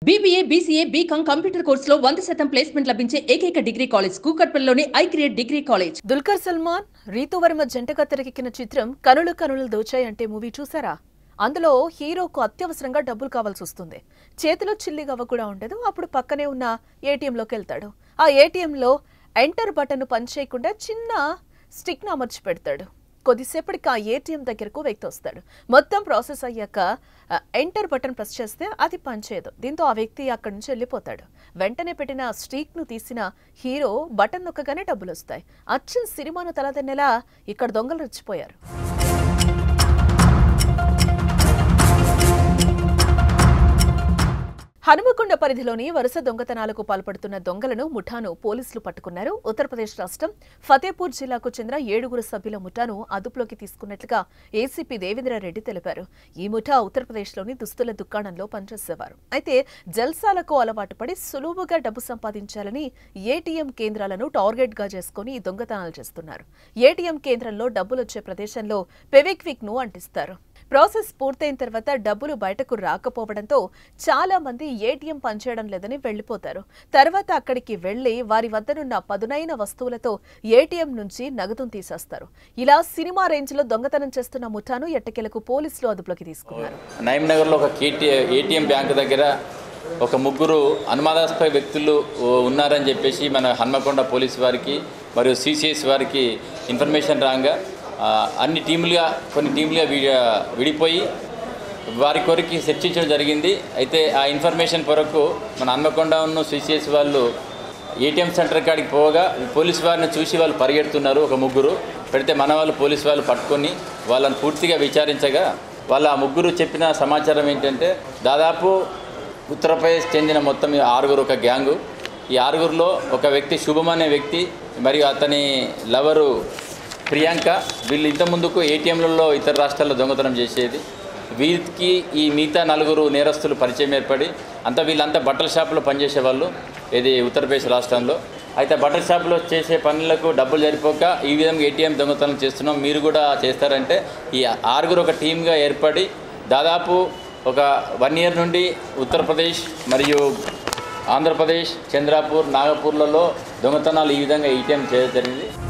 BBA, BCA, BCom computer కోర్సులో 100% placement లభించే ఏకైక డిగ్రీ కాలేజ్ కూకట్పల్లిలోని iCreate degree college. Dulquer Salmaan, Ritu Varma జంటగా తెరకెక్కిన చిత్రం కనులు దోచాయి అంటే మూవీ చూసారా? అందులో హీరోకు అత్యవసరంగా డబ్బులు కావాల్సి వస్తుంది. చేతిలో చిల్లి గవ్వ కూడా ఉండదు. అప్పుడు పక్కనే ఉన్న ఏటీఎంలోకి వెళ్తాడు. ఆ ఏటీఎంలో ఎంటర్ బటన్ పని చేయకుండా చిన్న స్టిక్ను అమర్చి పెడతాడు. కొద్దిసేపటికి ఆ ఏటీఎం దగ్గరకు వ్యక్తి వస్తాడు. మొత్తం ప్రాసెస్ అయ్యాక ఎంటర్ బటన్ ప్రెస్ చేస్తే అది పనిచేయదు. దీంతో ఆ వ్యక్తి అక్కడి నుంచి వెళ్ళిపోతాడు. వెంటనే పెట్టిన స్టిక్ను తీసిన హీరో బటన్ నొక్కగానే డబ్బులు వస్తాయి. అచ్చం సినిమాను తలదన్నెలా ఇక్కడ దొంగలు రెచ్చిపోయారు. హనుమకొండ పరిధిలోని వరుస దొంగతనాలకు పాల్పడుతున్న దొంగలను ముఠాను పోలీసులు పట్టుకున్నారు. ఉత్తరప్రదేశ్ రాష్ట్రం ఫతేపూర్ జిల్లాకు చెందిన 7 సభ్యుల ముఠాను అదుపులోకి తీసుకున్నట్లుగా ఏసీపీ దేవేంద్రారెడ్డి తెలిపారు. ఈ ముఠా ఉత్తరప్రదేశ్లోని దుస్తుల దుకాణంలో పనిచేసేవారు. అయితే జల్సాలకు అలవాటు పడి సులువుగా డబ్బు సంపాదించాలని ఏటీఎం కేంద్రాలను టార్గెట్ గా చేసుకుని దొంగతనాలు చేస్తున్నారు. ఏటీఎం కేంద్రంలో డబ్బులొచ్చే ప్రదేశంలో ఫెవిక్విక్ ను అంటిస్తారు. ప్రాసెస్ పూర్తయిన తర్వాత డబ్బులు బయటకు రాకపోవడంతో చాలా మంది ఏటీఎం పనిచేయడం లేదని వెళ్లిపోతారు. తర్వాత అక్కడికి వెళ్లి వారి వద్దనున్న పదునైన వస్తువులతో ఏటీఎం నుంచి నగదును తీసేస్తారు. ఇలా సినిమా రేంజ్ లో దొంగతనం చేస్తున్న ముఠాను ఎట్టకేలకు పోలీసులు అదుపులోకి తీసుకున్నారు. నైమ్నగర్ లో ఒక ఏటీఎం బ్యాంకు దగ్గర ఒక ముగ్గురు అనుమానాస్పద వ్యక్తులు ఉన్నారని చెప్పేసి మన హన్మకొండ పోలీసు వారికి మరియు సిసిఎస్ వారికి ఇన్ఫర్మేషన్ రాగా కొన్ని టీములుగా విడిపోయి వారి కొరికి చర్చించడం జరిగింది. అయితే ఆ ఇన్ఫర్మేషన్ కొరకు మన హన్మకొండ సిసిఎస్ వాళ్ళు ఏటీఎం సెంటర్ కాడికి పోగా పోలీసు వారిని చూసి వాళ్ళు పరిగెడుతున్నారు. ఒక ముగ్గురు పెడితే మన వాళ్ళు పోలీసు వాళ్ళు పట్టుకొని వాళ్ళని పూర్తిగా విచారించగా వాళ్ళ ఆ ముగ్గురు చెప్పిన సమాచారం ఏంటంటే దాదాపు ఉత్తరప్రదేశ్ చెందిన మొత్తం 6 ఒక గ్యాంగు. ఈ 6లో ఒక వ్యక్తి శుభం అనే వ్యక్తి మరియు అతని లవరు ప్రియాంక, వీళ్ళు ఇంతకుముందుకు ఏటీఎంలలో ఇతర రాష్ట్రాల్లో దొంగతనం చేసేది. వీరికి ఈ మిగతా 4 నేరస్తులు పరిచయం ఏర్పడి వీళ్ళంతా బట్టల షాపులో పనిచేసేవాళ్ళు ఇది ఉత్తరప్రదేశ్ రాష్ట్రంలో. అయితే బట్టల షాపులో చేసే పనులకు డబ్బులు సరిపోక ఈ విధంగా ఏటీఎం దొంగతనం చేస్తున్నాం, మీరు కూడా చేస్తారంటే ఈ 6 ఒక టీమ్గా ఏర్పడి దాదాపు ఒక 1 year నుండి ఉత్తరప్రదేశ్ మరియు ఆంధ్రప్రదేశ్, చంద్రాపూర్, నాగపూర్లలో దొంగతనాలు ఈ విధంగా ఏటీఎం చేయడం జరిగింది.